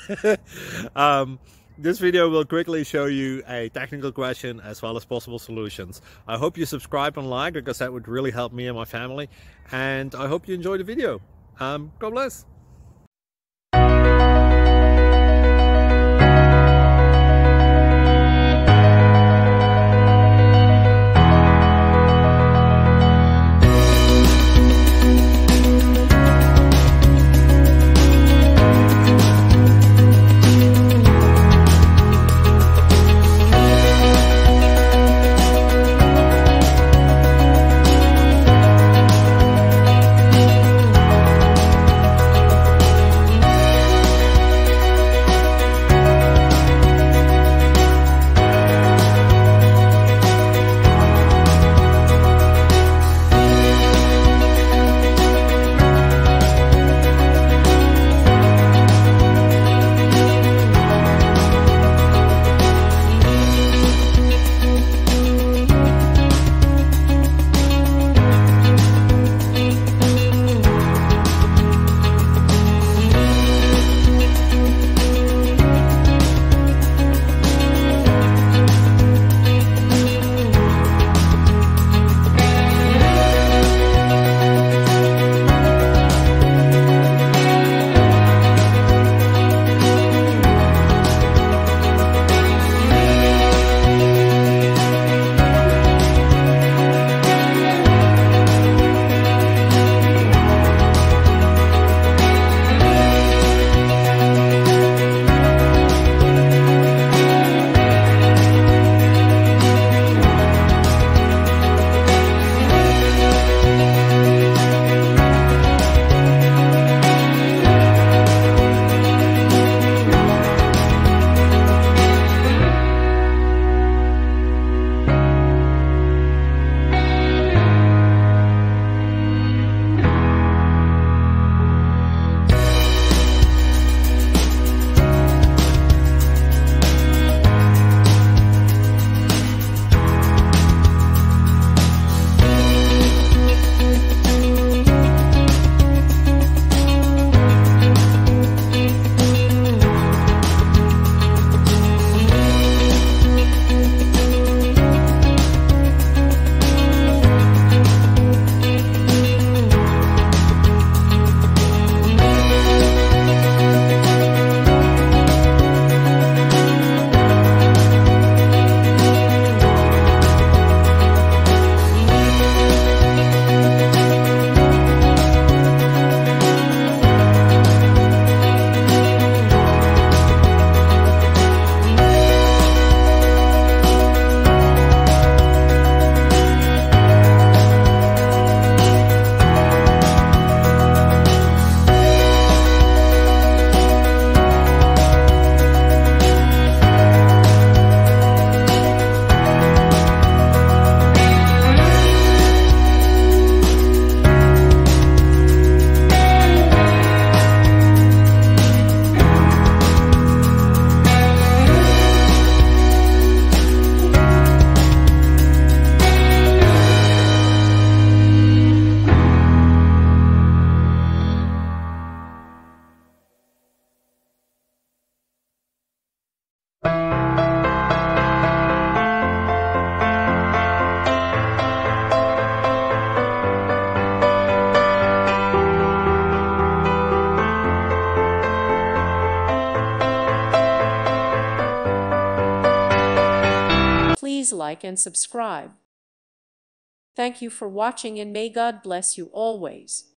um, this video will quickly show you a technical question as well as possible solutions. I hope you subscribe and like, because that would really help me and my family. And I hope you enjoy the video. God bless. Please like and subscribe. Thank you for watching, and may God bless you always.